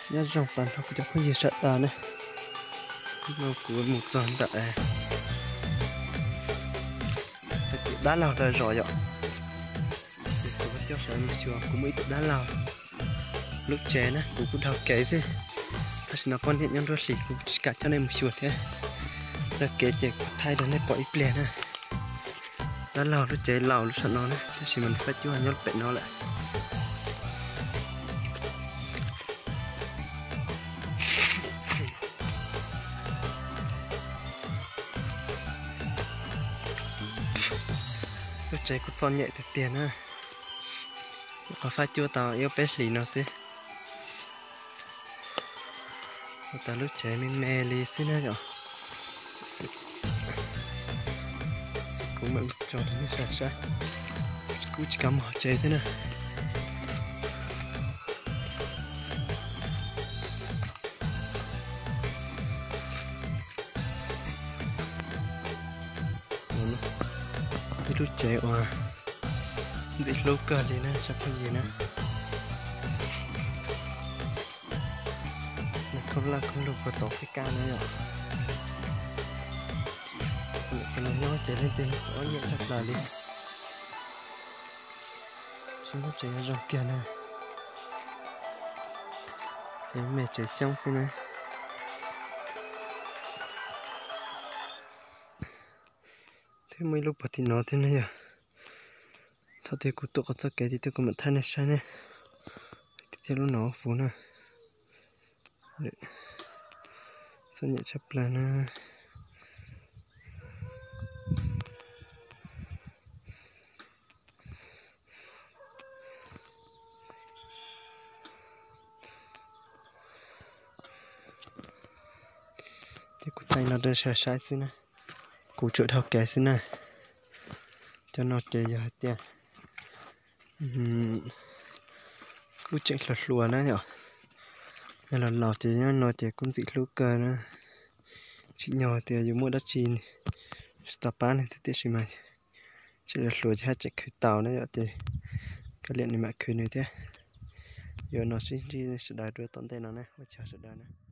nhớ trong phần nó cũng không gì sợ đó nữa nó của một dần đại đá lào đời rồi ạ thì tôi bắt cho sáng chưa cũng mấy tụi đá lào lúc trẻ nè cũng đào kể chứ thật sự nó con hiện nhân rất lì cũng cả cho nên một chuột thế là kể kể thay đến đây bỏ ít liền nè đá lào lúc trẻ lào lúc sợ nó nè thật sự mình phải chú hành nhốt bệnh nó lại lúc trẻ cũng son nhẹ thật tiền ha có phải chưa tao yêu bé lì nó xí tao lúc trẻ mình mê lì xí nữa rồi cũng mình cho nó như sạch sạch cũng chỉ cầm họ chơi thế này cái lúc trẻ hòa dị lúc cờ đi nè chắc cái gì nè không là không lục vào tổ cái ca nữa rồi cái nó nhỏ chạy lên trên gió nhẹ chắc là đi chúng nó chạy ra kia nè chạy mẹ chạy xong xin này thế mấy lúc thì nó thế này à thôi thì cụ tụi có cái thì tôi có một thay này sai nè cái lúc nó phù nè sao nhẹ chấp là nè thì cụ tay nó đơn sai sai xin nè cụ chuột học kẻ xin nè cho nó chơi giờ tiền cụ chạy lọt lùa nữa nhở nên là lọt thì nó chỉ cũng dị lúc cơ nữa chị nhỏ thì dùng mua đất chín stapa này thì chỉ mà chỉ là lùa thì chạy khơi tàu nữa thì cái liền này mà khơi nữa thế giờ nó xin đi sẽ đài đưa tận tay nó này và chào sẽ đài nữa